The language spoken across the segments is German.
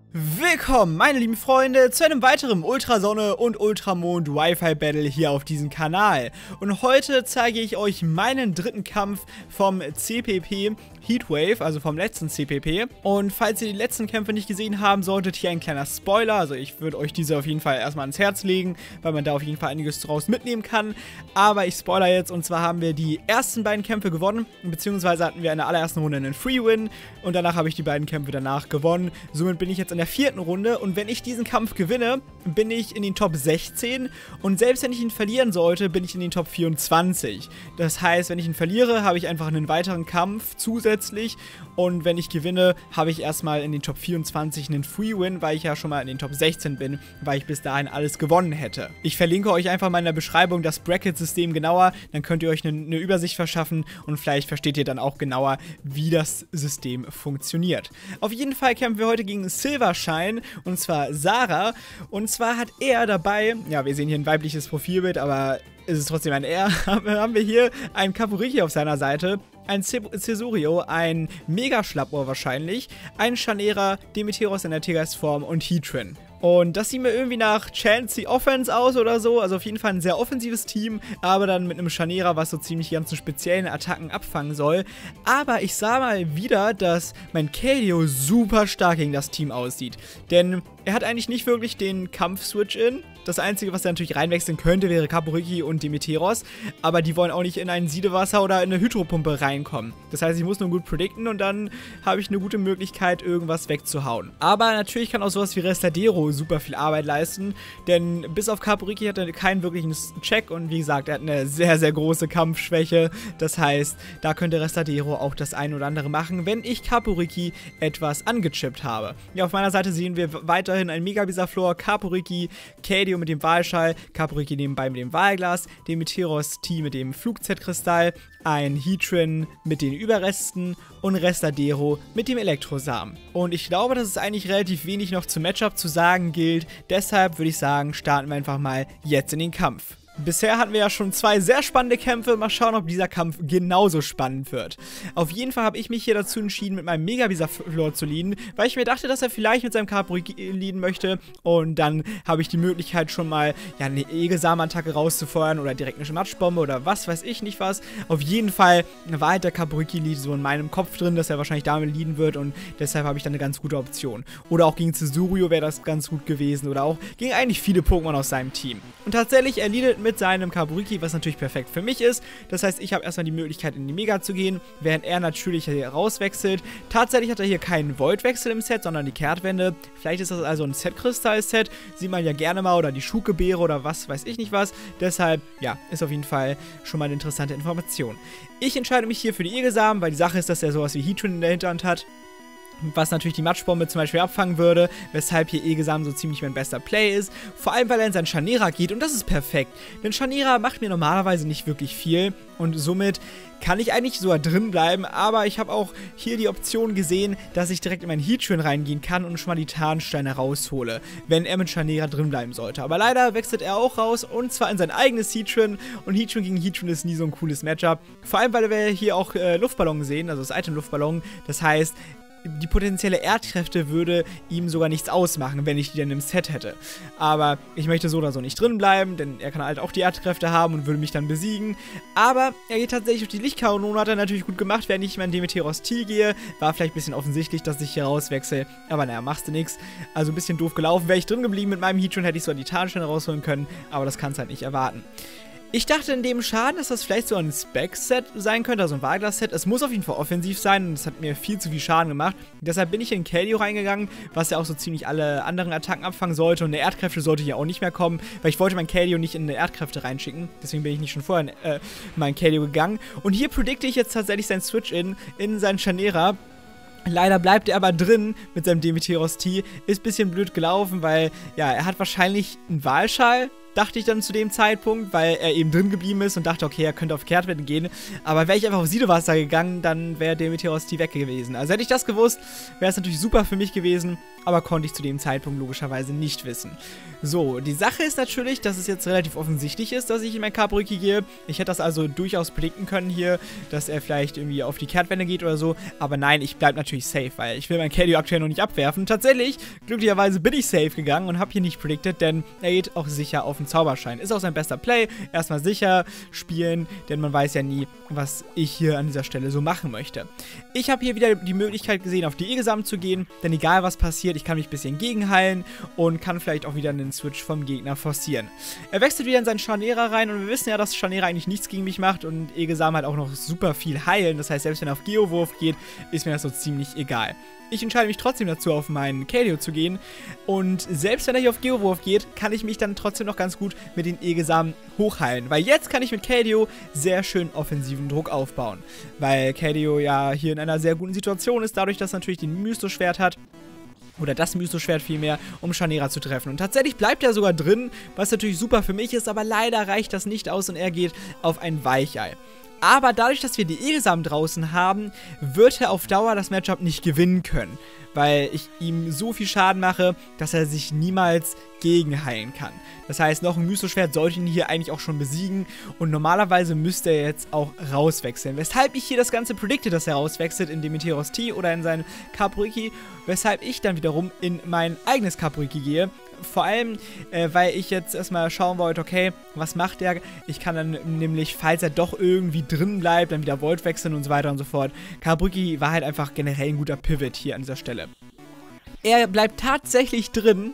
Willkommen, meine lieben Freunde, zu einem weiteren Ultrasonne und Ultramond Wi-Fi Battle hier auf diesem Kanal. Und heute zeige ich euch meinen dritten Kampf vom CPP Heatwave, also vom letzten CPP. Und falls ihr die letzten Kämpfe nicht gesehen haben solltet, hier ein kleiner Spoiler. Also ich würde euch diese auf jeden Fall erstmal ans Herz legen, weil man da auf jeden Fall einiges draus mitnehmen kann. Aber ich spoiler jetzt, und zwar haben wir die ersten beiden Kämpfe gewonnen, beziehungsweise hatten wir in der allerersten Runde einen Free-Win und danach habe ich die beiden Kämpfe danach gewonnen. Somit bin ich jetzt in der vierten Runde und wenn ich diesen Kampf gewinne, bin ich in den Top 16 und selbst wenn ich ihn verlieren sollte, bin ich in den Top 24. Das heißt, wenn ich ihn verliere, habe ich einfach einen weiteren Kampf zusätzlich und wenn ich gewinne, habe ich erstmal in den Top 24 einen Free-Win, weil ich ja schon mal in den Top 16 bin, weil ich bis dahin alles gewonnen hätte. Ich verlinke euch einfach mal in der Beschreibung das Bracket-System genauer, dann könnt ihr euch eine Übersicht verschaffen und vielleicht versteht ihr dann auch genauer, wie das System funktioniert. Auf jeden Fall kämpfen wir heute gegen Silvershine, und zwar Sarah, und zwar hat er dabei, ja, wir sehen hier ein weibliches Profilbild, aber ist es trotzdem ein er, haben wir hier einen Kapuriki auf seiner Seite, ein Cesurio, ein Mega-Schlappohr wahrscheinlich, ein Chanera, Demeteros in der Teergeist-Form und Heatran. Und das sieht mir irgendwie nach Chansey Offense aus oder so, also auf jeden Fall ein sehr offensives Team, aber dann mit einem Chanera, was so ziemlich die ganzen speziellen Attacken abfangen soll. Aber ich sah mal wieder, dass mein Keldeo super stark gegen das Team aussieht, denn er hat eigentlich nicht wirklich den Kampf-Switch-In. Das Einzige, was er natürlich reinwechseln könnte, wäre Kapuriki und Demeteros, aber die wollen auch nicht in ein Siedewasser oder in eine Hydropumpe reinkommen. Das heißt, ich muss nur gut predikten und dann habe ich eine gute Möglichkeit, irgendwas wegzuhauen. Aber natürlich kann auch sowas wie Restadero super viel Arbeit leisten, denn bis auf Kapuriki hat er keinen wirklichen Check und wie gesagt, er hat eine sehr, sehr große Kampfschwäche. Das heißt, da könnte Restadero auch das ein oder andere machen, wenn ich Kapuriki etwas angechippt habe. Ja, auf meiner Seite sehen wir weiterhin ein Mega-Bisaflor, Kapuriki, Keldeo mit dem Wahlschall, Kapuriki nebenbei mit dem Wahlglas, Demeteros T mit dem Flugzetkristall, ein Heatran mit den Überresten und Restadero mit dem Elektrosamen. Und ich glaube, dass es eigentlich relativ wenig noch zum Matchup zu sagen gilt. Deshalb würde ich sagen, starten wir einfach mal jetzt in den Kampf. Bisher hatten wir ja schon zwei sehr spannende Kämpfe. Mal schauen, ob dieser Kampf genauso spannend wird. Auf jeden Fall habe ich mich hier dazu entschieden, mit meinem Mega-Bisaflor zu leaden, weil ich mir dachte, dass er vielleicht mit seinem Kapuriki leaden möchte. Und dann habe ich die Möglichkeit, schon mal ja, eine Egesamen-Attacke rauszufeuern oder direkt eine Matschbombe oder was weiß ich nicht was. Auf jeden Fall war halt der Kapuriki-Lead so in meinem Kopf drin, dass er wahrscheinlich damit leaden wird und deshalb habe ich dann eine ganz gute Option. Oder auch gegen Cesurio wäre das ganz gut gewesen oder auch gegen eigentlich viele Pokémon aus seinem Team. Und tatsächlich, er leadet mit seinem Kapuriki, was natürlich perfekt für mich ist. Das heißt, ich habe erstmal die Möglichkeit, in die Mega zu gehen, während er natürlich hier rauswechselt. Tatsächlich hat er hier keinen Void-Wechsel im Set, sondern die Kehrtwende. Vielleicht ist das also ein Set-Kristall-Set, sieht man ja gerne mal, oder die Schukebeere oder was weiß ich nicht was. Deshalb, ja, ist auf jeden Fall schon mal eine interessante Information. Ich entscheide mich hier für die Egesamen, weil die Sache ist, dass er sowas wie Heatran in der Hinterhand hat, was natürlich die Matschbombe zum Beispiel abfangen würde, weshalb hier Egesamen so ziemlich mein bester Play ist. Vor allem, weil er in sein Chanera geht und das ist perfekt. Denn Chanera macht mir normalerweise nicht wirklich viel und somit kann ich eigentlich sogar drin bleiben, aber ich habe auch hier die Option gesehen, dass ich direkt in meinen Heatran reingehen kann und schon mal die Tarnsteine raushole, wenn er mit Chanera drin bleiben sollte. Aber leider wechselt er auch raus und zwar in sein eigenes Heatran und Heatran gegen Heatran ist nie so ein cooles Matchup. Vor allem, weil wir hier auch Luftballon sehen, also das Item-Luftballon, das heißt, die potenzielle Erdkräfte würde ihm sogar nichts ausmachen, wenn ich die dann im Set hätte. Aber ich möchte so oder so nicht drin bleiben, denn er kann halt auch die Erdkräfte haben und würde mich dann besiegen. Aber er geht tatsächlich auf die Lichtkanone, hat er natürlich gut gemacht, während ich mein Demeteros T gehe. War vielleicht ein bisschen offensichtlich, dass ich hier rauswechsel, aber naja, machst du nichts. Also ein bisschen doof gelaufen. Wäre ich drin geblieben mit meinem Heatran, hätte ich so die Tarnsteine rausholen können, aber das kannst du halt nicht erwarten. Ich dachte in dem Schaden, dass das vielleicht so ein Spec-Set sein könnte, also ein Wahlglas-Set. Es muss auf jeden Fall offensiv sein und es hat mir viel zu viel Schaden gemacht. Deshalb bin ich in Keldeo reingegangen, was ja auch so ziemlich alle anderen Attacken abfangen sollte. Und eine Erdkräfte sollte hier auch nicht mehr kommen, weil ich wollte mein Keldeo nicht in eine Erdkräfte reinschicken. Deswegen bin ich nicht schon vorher in mein Keldeo gegangen. Und hier predikte ich jetzt tatsächlich sein Switch-In in sein Chanera. Leider bleibt er aber drin mit seinem Demeteros T. Ist ein bisschen blöd gelaufen, weil, ja, er hat wahrscheinlich einen Wahlschall dachte ich dann zu dem Zeitpunkt, weil er eben drin geblieben ist und dachte, okay, er könnte auf Kehrtwende gehen. Aber wäre ich einfach auf Siedewasser gegangen, dann wäre der Meteorosti weg gewesen. Also hätte ich das gewusst, wäre es natürlich super für mich gewesen, aber konnte ich zu dem Zeitpunkt logischerweise nicht wissen. So, die Sache ist natürlich, dass es jetzt relativ offensichtlich ist, dass ich in mein Kabuki gehe. Ich hätte das also durchaus predikten können hier, dass er vielleicht irgendwie auf die Kehrtwende geht oder so. Aber nein, ich bleibe natürlich safe, weil ich will mein Kedio aktuell noch nicht abwerfen. Tatsächlich, glücklicherweise bin ich safe gegangen und habe hier nicht predicted, denn er geht auch sicher auf den Zauberschein. Ist auch sein bester Play. Erstmal sicher spielen, denn man weiß ja nie, was ich hier an dieser Stelle so machen möchte. Ich habe hier wieder die Möglichkeit gesehen, auf die E-Gesamt zu gehen, denn egal was passiert, ich kann mich ein bisschen gegenheilen und kann vielleicht auch wieder einen Switch vom Gegner forcieren. Er wechselt wieder in seinen Scharnierer rein und wir wissen ja, dass Scharnierer eigentlich nichts gegen mich macht und E-Gesamt halt auch noch super viel heilen. Das heißt, selbst wenn er auf Geowurf geht, ist mir das so ziemlich egal. Ich entscheide mich trotzdem dazu, auf meinen Kedio zu gehen. Und selbst wenn er hier auf Geowurf geht, kann ich mich dann trotzdem noch ganz gut mit den E-Gesamen hochheilen. Weil jetzt kann ich mit Kedio sehr schön offensiven Druck aufbauen. Weil Kedio ja hier in einer sehr guten Situation ist, dadurch, dass er natürlich den Mysto-Schwert hat. Oder das Mysto-Schwert vielmehr, um Scharnierer zu treffen. Und tatsächlich bleibt er sogar drin, was natürlich super für mich ist, aber leider reicht das nicht aus und er geht auf ein Weichei. Aber dadurch, dass wir die E-Gesamt draußen haben, wird er auf Dauer das Matchup nicht gewinnen können. Weil ich ihm so viel Schaden mache, dass er sich niemals gegenheilen kann. Das heißt, noch ein Mysto-Schwert sollte ihn hier eigentlich auch schon besiegen. Und normalerweise müsste er jetzt auch rauswechseln. Weshalb ich hier das Ganze predikte, dass er rauswechselt in den Meteorosti oder in seinen Kabuki. Weshalb ich dann wiederum in mein eigenes Kabuki gehe. Vor allem, weil ich jetzt erstmal schauen wollte, okay, was macht der? Ich kann dann nämlich, falls er doch irgendwie drin bleibt, dann wieder Volt wechseln und so weiter und so fort. Kabuki war halt einfach generell ein guter Pivot hier an dieser Stelle. Er bleibt tatsächlich drin.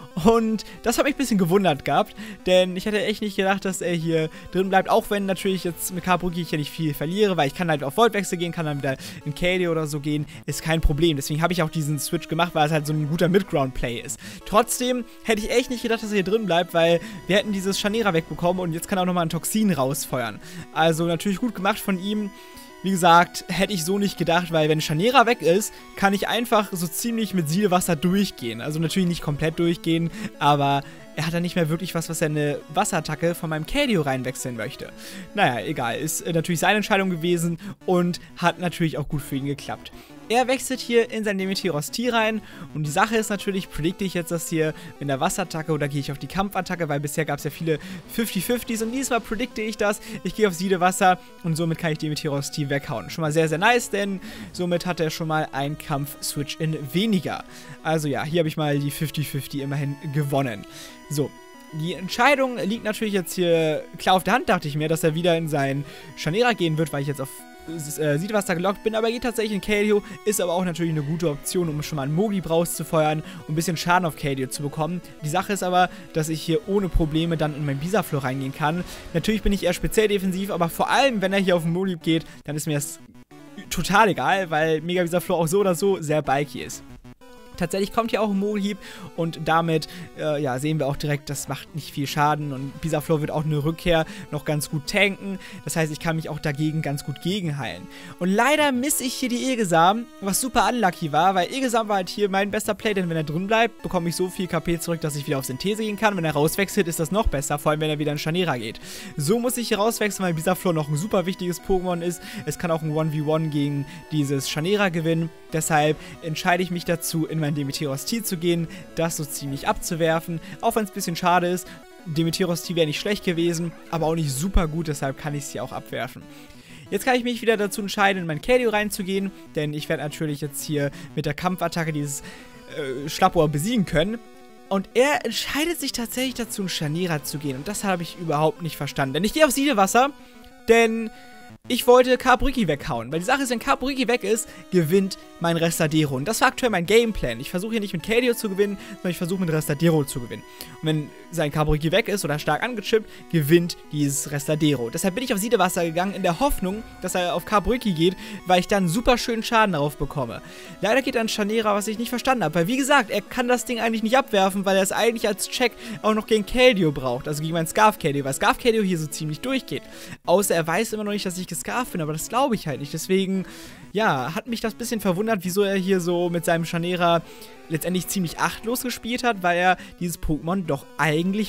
Und das hat mich ein bisschen gewundert gehabt, denn ich hätte echt nicht gedacht, dass er hier drin bleibt, auch wenn natürlich jetzt mit Kabuki ich hier nicht viel verliere, weil ich kann halt auf Voltwechsel gehen, kann dann wieder in Kedio oder so gehen, ist kein Problem. Deswegen habe ich auch diesen Switch gemacht, weil es halt so ein guter Mid-Ground-Play ist. Trotzdem hätte ich echt nicht gedacht, dass er hier drin bleibt, weil wir hätten dieses Scharnierer wegbekommen und jetzt kann er auch nochmal ein Toxin rausfeuern. Also natürlich gut gemacht von ihm. Wie gesagt, hätte ich so nicht gedacht, weil wenn Scharnierer weg ist, kann ich einfach so ziemlich mit Siedewasser durchgehen. Also natürlich nicht komplett durchgehen, aber er hat dann nicht mehr wirklich was er eine Wasserattacke von meinem Kedio reinwechseln möchte. Naja, egal. Ist natürlich seine Entscheidung gewesen und hat natürlich auch gut für ihn geklappt. Er wechselt hier in sein Meteorosti rein und die Sache ist natürlich, predikte ich jetzt das hier mit der Wasserattacke oder gehe ich auf die Kampfattacke, weil bisher gab es ja viele 50-50s und diesmal predikte ich das. Ich gehe auf Siedewasser und somit kann ich die Meteorosti weghauen. Schon mal sehr, sehr nice, denn somit hat er schon mal einen Kampf-Switch in weniger. Also ja, hier habe ich mal die 50-50 immerhin gewonnen. So. Die Entscheidung liegt natürlich jetzt hier klar auf der Hand, dachte ich mir, dass er wieder in seinen Scharnierer gehen wird, weil ich jetzt auf Siedewasser gelockt bin, aber er geht tatsächlich in Kedio, ist aber auch natürlich eine gute Option, um schon mal einen Mogib rauszufeuern und ein bisschen Schaden auf Kedio zu bekommen. Die Sache ist aber, dass ich hier ohne Probleme dann in mein Bisaflor reingehen kann. Natürlich bin ich eher speziell defensiv, aber vor allem, wenn er hier auf den Mogib geht, dann ist mir das total egal, weil Mega Bisaflor auch so oder so sehr bulky ist. Tatsächlich kommt hier auch ein Mogelhieb und damit ja, sehen wir auch direkt, das macht nicht viel Schaden und Bisaflor wird auch eine Rückkehr noch ganz gut tanken. Das heißt, ich kann mich auch dagegen ganz gut gegenheilen. Und leider misse ich hier die E-Gesamen, was super unlucky war, weil E-Gesamen war halt hier mein bester Play, denn wenn er drin bleibt, bekomme ich so viel KP zurück, dass ich wieder auf Synthese gehen kann. Wenn er rauswechselt, ist das noch besser, vor allem wenn er wieder in Scharnierer geht. So muss ich hier rauswechseln, weil Bisaflor noch ein super wichtiges Pokémon ist. Es kann auch ein 1v1 gegen dieses Scharnierer gewinnen. Deshalb entscheide ich mich dazu, in mein Meteorosti zu gehen, das so ziemlich abzuwerfen, auch wenn es ein bisschen schade ist. Meteorosti wäre nicht schlecht gewesen, aber auch nicht super gut, deshalb kann ich es hier auch abwerfen. Jetzt kann ich mich wieder dazu entscheiden, in mein Kedio reinzugehen, denn ich werde natürlich jetzt hier mit der Kampfattacke dieses Schlappohr besiegen können. Und er entscheidet sich tatsächlich dazu, in Scharnierer zu gehen. Und das habe ich überhaupt nicht verstanden. Denn ich gehe auf Siedewasser, denn ich wollte Kabuki weghauen, weil die Sache ist, wenn Kabuki weg ist, gewinnt mein Restadero. Und das war aktuell mein Gameplan. Ich versuche hier nicht mit Kedio zu gewinnen, sondern ich versuche mit Restadero zu gewinnen. Und wenn sein Kabuki weg ist oder stark angechippt, gewinnt dieses Restadero. Deshalb bin ich auf Siedewasser gegangen, in der Hoffnung, dass er auf Kabuki geht, weil ich dann super schönen Schaden darauf bekomme. Leider geht er an Scharnierer, was ich nicht verstanden habe, weil wie gesagt, er kann das Ding eigentlich nicht abwerfen, weil er es eigentlich als Check auch noch gegen Kedio braucht, also gegen meinen Scarf-Kedio, weil Scarf-Kedio hier so ziemlich durchgeht. Außer er weiß immer noch nicht, dass ich gescarft bin, aber das glaube ich halt nicht. Deswegen, ja, hat mich das ein bisschen verwundert, wieso er hier so mit seinem Scharnierer letztendlich ziemlich achtlos gespielt hat, weil er dieses Pokémon doch eigentlich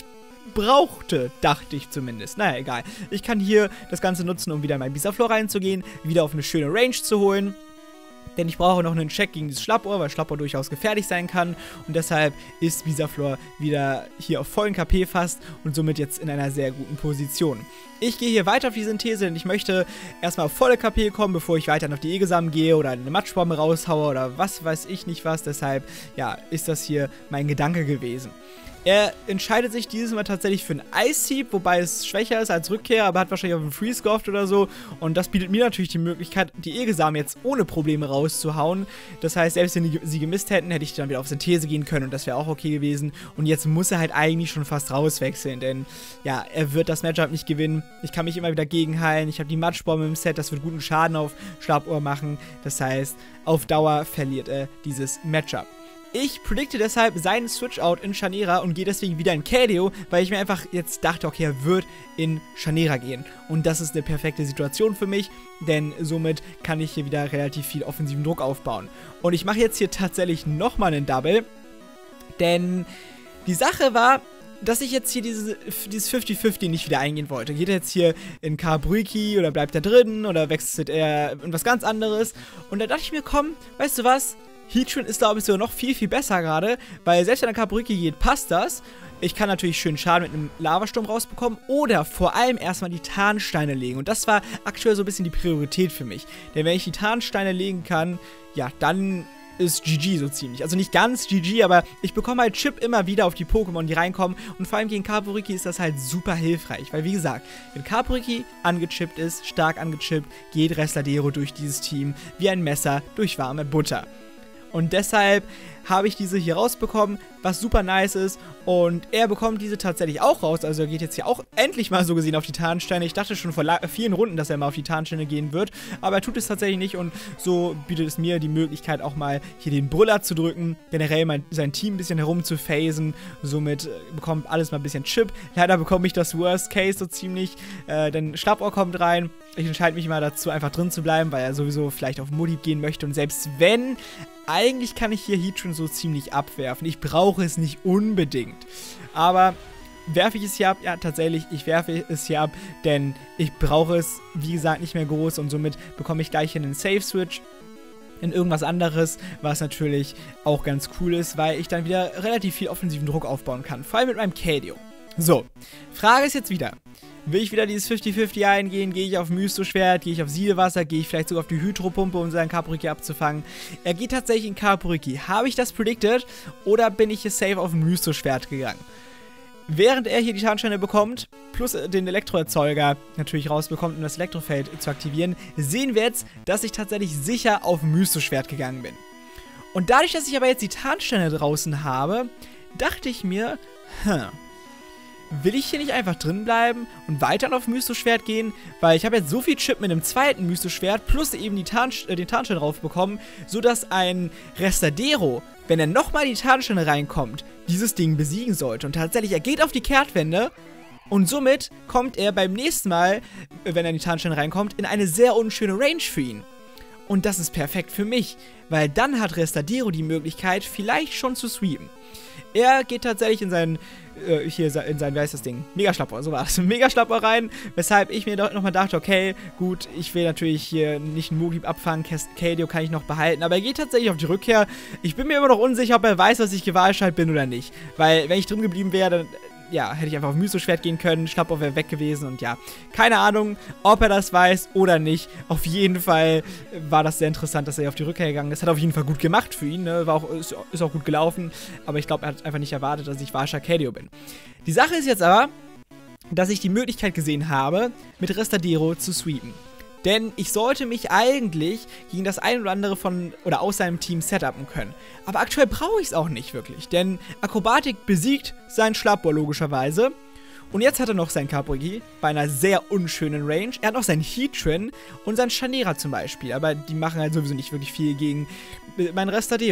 brauchte, dachte ich zumindest. Naja, egal. Ich kann hier das Ganze nutzen, um wieder in mein Bisaflor reinzugehen, wieder auf eine schöne Range zu holen. Denn ich brauche noch einen Check gegen dieses Schlappohr, weil Schlappohr durchaus gefährlich sein kann. Und deshalb ist Bisaflor wieder hier auf vollen KP fast und somit jetzt in einer sehr guten Position. Ich gehe hier weiter auf die Synthese, denn ich möchte erstmal auf volle KP kommen, bevor ich weiter auf die Egesamen gehe oder eine Matschbombe raushaue oder was weiß ich nicht was. Deshalb, ja, ist das hier mein Gedanke gewesen. Er entscheidet sich dieses Mal tatsächlich für einen Ice-Sieb, wobei es schwächer ist als Rückkehr, aber hat wahrscheinlich auf einen Freeze gehofft oder so. Und das bietet mir natürlich die Möglichkeit, die Egesamen jetzt ohne Probleme rauszuhauen. Das heißt, selbst wenn sie gemisst hätten, hätte ich dann wieder auf Synthese gehen können und das wäre auch okay gewesen. Und jetzt muss er halt eigentlich schon fast rauswechseln, denn ja, er wird das Matchup nicht gewinnen. Ich kann mich immer wieder gegenheilen, ich habe die Matschbombe im Set, das wird guten Schaden auf Schlappohr machen. Das heißt, auf Dauer verliert er dieses Matchup. Ich predikte deshalb seinen Switch-Out in Chanera und gehe deswegen wieder in Keldeo, weil ich mir einfach jetzt dachte, okay, er wird in Chanera gehen. Und das ist eine perfekte Situation für mich, denn somit kann ich hier wieder relativ viel offensiven Druck aufbauen. Und ich mache jetzt hier tatsächlich nochmal einen Double, denn die Sache war, dass ich jetzt hier dieses 50-50 nicht wieder eingehen wollte. Geht er jetzt hier in Carbruiki oder bleibt er drin oder wechselt er in was ganz anderes? Und da dachte ich mir, komm, weißt du was? Heatran ist, glaube ich, sogar noch viel, viel besser gerade, weil selbst wenn der Carbruiki geht, passt das. Ich kann natürlich schön Schaden mit einem Lavasturm rausbekommen oder vor allem erstmal die Tarnsteine legen. Und das war aktuell so ein bisschen die Priorität für mich. Denn wenn ich die Tarnsteine legen kann, ja, dann ist GG so ziemlich. Also nicht ganz GG, aber ich bekomme halt Chip immer wieder auf die Pokémon, die reinkommen. Und vor allem gegen Carbruiki ist das halt super hilfreich. Weil wie gesagt, wenn Carbruiki angechippt ist, stark angechippt, geht Resladero durch dieses Team wie ein Messer durch warme Butter. Und deshalb habe ich diese hier rausbekommen, was super nice ist. Und er bekommt diese tatsächlich auch raus. Also er geht jetzt hier auch endlich mal so gesehen auf die Tarnsteine. Ich dachte schon vor vielen Runden, dass er mal auf die Tarnsteine gehen wird. Aber er tut es tatsächlich nicht. Und so bietet es mir die Möglichkeit, auch mal hier den Brüller zu drücken. Generell sein Team ein bisschen herum zu phasen. Somit bekommt alles mal ein bisschen Chip. Leider bekomme ich das Worst Case so ziemlich. Denn Schlappohr kommt rein. Ich entscheide mich mal dazu, einfach drin zu bleiben, weil er sowieso vielleicht auf Modib gehen möchte. Und selbst wenn, eigentlich kann ich hier Heatran so ziemlich abwerfen. Ich brauche es nicht unbedingt. Aber werfe ich es hier ab? Ja, tatsächlich, ich werfe es hier ab, denn ich brauche es, wie gesagt, nicht mehr groß. Und somit bekomme ich gleich einen Safe-Switch in irgendwas anderes, was natürlich auch ganz cool ist, weil ich dann wieder relativ viel offensiven Druck aufbauen kann. Vor allem mit meinem Keldeo. So, Frage ist jetzt wieder. Will ich wieder dieses 50-50 eingehen? Gehe ich auf Mysto-Schwert? Gehe ich auf Siedewasser? Gehe ich vielleicht sogar auf die Hydropumpe, um seinen Carbruiki abzufangen? Er geht tatsächlich in Carbruiki. Habe ich das predicted? Oder bin ich hier safe auf Mysto-Schwert gegangen? Während er hier die Tarnsteine bekommt, plus den Elektroerzeuger natürlich rausbekommt, um das Elektrofeld zu aktivieren, sehen wir jetzt, dass ich tatsächlich sicher auf Mysto-Schwert gegangen bin. Und dadurch, dass ich aber jetzt die Tarnsteine draußen habe, dachte ich mir, will ich hier nicht einfach drin bleiben und weiter auf Mysto-Schwert gehen? Weil ich habe jetzt so viel Chip mit dem zweiten Mysto-Schwert plus eben den Tarnstein drauf bekommen, sodass ein Resladero, wenn er nochmal die Tarnsteine reinkommt, dieses Ding besiegen sollte. Und tatsächlich, er geht auf die Kehrtwende und somit kommt er beim nächsten Mal, wenn er in die Tarnsteine reinkommt, in eine sehr unschöne Range für ihn. Und das ist perfekt für mich, weil dann hat Resladero die Möglichkeit, vielleicht schon zu sweepen. Er geht tatsächlich in seinen, wie heißt das Ding? Megaschlappohr, so war es. Megaschlappohr rein, weshalb ich mir nochmal dachte, okay, gut, ich will natürlich hier nicht einen Mogib abfangen, Keldeo kann ich noch behalten, aber er geht tatsächlich auf die Rückkehr. Ich bin mir immer noch unsicher, ob er weiß, dass ich Gewaltschalt bin oder nicht, weil wenn ich drin geblieben wäre, dann ja, hätte ich einfach auf Mysto-Schwert gehen können, Schlappohr wäre weg gewesen und ja, keine Ahnung, ob er das weiß oder nicht. Auf jeden Fall war das sehr interessant, dass er auf die Rückkehr gegangen ist. Hat auf jeden Fall gut gemacht für ihn, ne? Ist auch gut gelaufen, aber ich glaube, er hat einfach nicht erwartet, dass ich Warsha Keldeo bin. Die Sache ist jetzt aber, dass ich die Möglichkeit gesehen habe, mit Resladero zu sweepen. Denn ich sollte mich eigentlich gegen das ein oder andere aus seinem Team setupen können. Aber aktuell brauche ich es auch nicht wirklich, denn Akrobatik besiegt seinen Schlappohr logischerweise. Und jetzt hat er noch seinen Carbruiki bei einer sehr unschönen Range. Er hat noch seinen Heatran und seinen Chanera zum Beispiel, aber die machen halt sowieso nicht wirklich viel gegen meinen Resladero.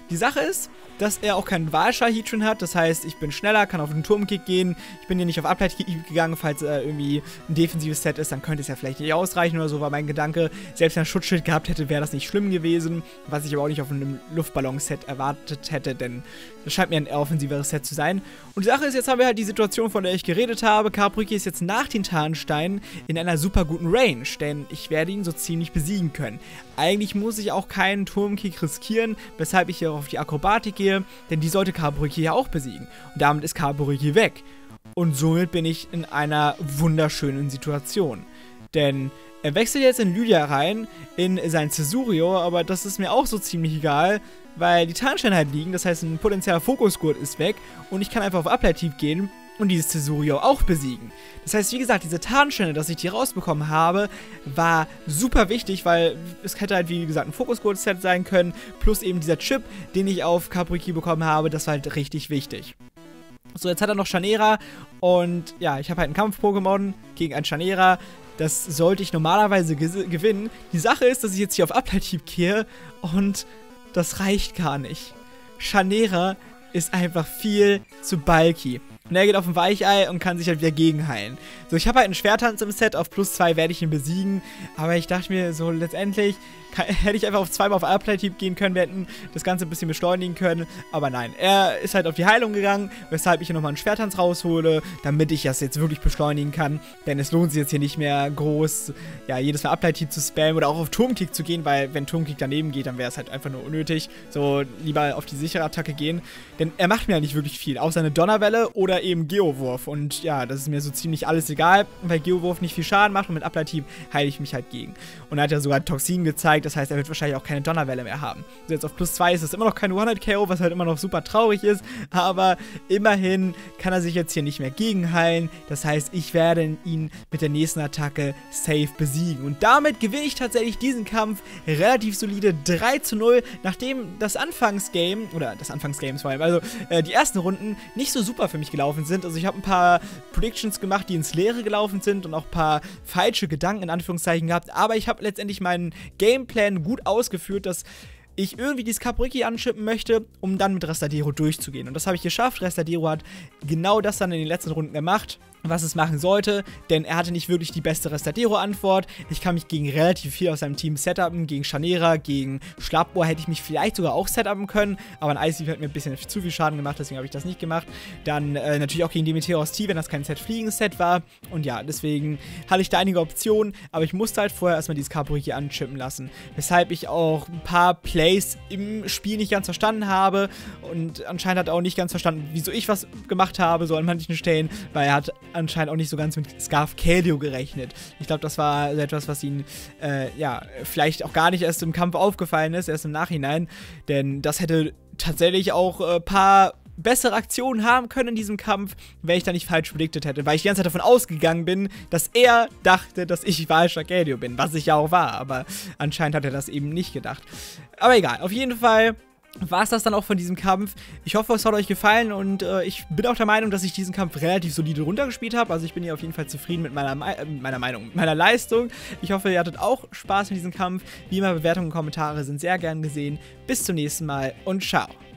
Die Sache ist, dass er auch keinen Wahlschall-Heatran hat. Das heißt, ich bin schneller, kann auf den Turmkick gehen. Ich bin hier nicht auf Ableitkick gegangen, falls er irgendwie ein defensives Set ist, dann könnte es ja vielleicht nicht ausreichen oder so, war mein Gedanke. Selbst wenn er ein Schutzschild gehabt hätte, wäre das nicht schlimm gewesen. Was ich aber auch nicht auf einem Luftballon-Set erwartet hätte, denn das scheint mir ein eher offensiveres Set zu sein. Und die Sache ist, jetzt haben wir halt die Situation, von der ich geredet habe. Kabuki ist jetzt nach den Tarnsteinen in einer super guten Range, denn ich werde ihn so ziemlich besiegen können. Eigentlich muss ich auch keinen Turmkick riskieren, weshalb ich hier auf die Akrobatik gehe, denn die sollte Kabuki ja auch besiegen. Und damit ist Kabuki weg. Und somit bin ich in einer wunderschönen Situation. Denn er wechselt jetzt in Lydia rein, in sein Cesurio, aber das ist mir auch so ziemlich egal, weil die Tarnsteine halt liegen, das heißt ein potenzieller Fokusgurt ist weg und ich kann einfach auf Ableitiv gehen und dieses Cesurio auch besiegen. Das heißt, wie gesagt, diese Tarnsteine, dass ich die rausbekommen habe, war super wichtig, weil es hätte halt, wie gesagt, ein Fokusgurt-Set sein können, plus eben dieser Chip, den ich auf Kabuki bekommen habe, das war halt richtig wichtig. So, jetzt hat er noch Chanera und ja, ich habe halt einen Kampf-Pokémon gegen ein Chanera. Das sollte ich normalerweise gewinnen. Die Sache ist, dass ich jetzt hier auf Ableitiv gehe und das reicht gar nicht. Chanera ist einfach viel zu bulky. Und er geht auf ein Weichei und kann sich halt wieder gegenheilen. So, ich habe halt einen Schwerttanz im Set, auf +2 werde ich ihn besiegen. Aber ich dachte mir so, letztendlich hätte ich einfach auf 2-mal auf Ableitiv gehen können, wir hätten das Ganze ein bisschen beschleunigen können. Aber nein, er ist halt auf die Heilung gegangen, weshalb ich hier nochmal einen Schwerttanz raushole, damit ich das jetzt wirklich beschleunigen kann. Denn es lohnt sich jetzt hier nicht mehr groß, ja, jedes Mal Ableitiv zu spammen oder auch auf Turmkick zu gehen, weil wenn Turmkick daneben geht, dann wäre es halt einfach nur unnötig. So, lieber auf die sichere Attacke gehen. Denn er macht mir ja nicht wirklich viel, außer eine Donnerwelle oder eben Geowurf. Und ja, das ist mir so ziemlich alles egal, weil Geowurf nicht viel Schaden macht und mit Ableitiv heile ich mich halt gegen. Und er hat ja sogar Toxin gezeigt, das heißt, er wird wahrscheinlich auch keine Donnerwelle mehr haben. So, jetzt auf +2 ist es immer noch kein One-Hit-KO, was halt immer noch super traurig ist, aber immerhin kann er sich jetzt hier nicht mehr gegenheilen. Das heißt, ich werde ihn mit der nächsten Attacke safe besiegen. Und damit gewinne ich tatsächlich diesen Kampf relativ solide 3:0, nachdem das Anfangsgame, oder das Anfangsgames vor allem, also die ersten Runden nicht so super für mich gelaufen sind. Also ich habe ein paar Predictions gemacht, die ins Leere gelaufen sind und auch ein paar falsche Gedanken in Anführungszeichen gehabt, aber ich habe letztendlich meinen Gameplan gut ausgeführt, dass ich irgendwie dieses Kabuki anschippen möchte, um dann mit Restadero durchzugehen. Und das habe ich geschafft. Restadero hat genau das dann in den letzten Runden gemacht, was es machen sollte, denn er hatte nicht wirklich die beste Restadero-Antwort. Ich kann mich gegen relativ viel aus seinem Team setupen, gegen Chanera, gegen Schlappohr hätte ich mich vielleicht sogar auch setupen können, aber ein Icy hat mir ein bisschen zu viel Schaden gemacht, deswegen habe ich das nicht gemacht. Dann natürlich auch gegen Demeteros T, wenn das kein Set-Fliegen-Set war. Und ja, deswegen hatte ich da einige Optionen, aber ich musste halt vorher erstmal dieses Kabuki anchippen lassen, weshalb ich auch ein paar Plays im Spiel nicht ganz verstanden habe und anscheinend hat er auch nicht ganz verstanden, wieso ich was gemacht habe, so an manchen Stellen, weil er hat anscheinend auch nicht so ganz mit Scarf Keldeo gerechnet. Ich glaube, das war etwas, was ihn, ja, vielleicht auch gar nicht erst im Kampf aufgefallen ist, erst im Nachhinein, denn das hätte tatsächlich auch ein paar bessere Aktionen haben können in diesem Kampf, wenn ich da nicht falsch predicted hätte, weil ich die ganze Zeit davon ausgegangen bin, dass er dachte, dass ich Wahlstar Keldeo bin, was ich ja auch war, aber anscheinend hat er das eben nicht gedacht. Aber egal, auf jeden Fall war es das dann auch von diesem Kampf. Ich hoffe, es hat euch gefallen und ich bin auch der Meinung, dass ich diesen Kampf relativ solide runtergespielt habe. Also ich bin hier auf jeden Fall zufrieden mit meiner Leistung. Ich hoffe, ihr hattet auch Spaß mit diesem Kampf. Wie immer, Bewertungen und Kommentare sind sehr gern gesehen. Bis zum nächsten Mal und ciao.